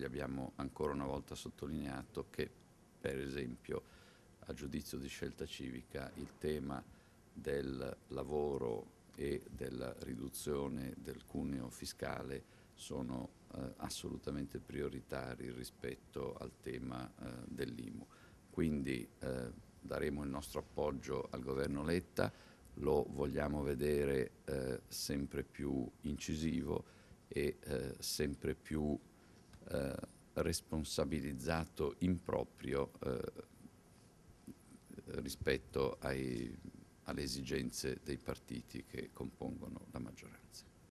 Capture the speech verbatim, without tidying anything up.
abbiamo ancora una volta sottolineato che, per esempio, a giudizio di Scelta Civica, il tema del lavoro e della riduzione del cuneo fiscale sono eh, assolutamente prioritari rispetto al tema eh, dell'I M U. Quindi eh, daremo il nostro appoggio al governo Letta, lo vogliamo vedere eh, sempre più incisivo e eh, sempre più eh, responsabilizzato in proprio eh, rispetto ai, alle esigenze dei partiti che compongono la maggioranza.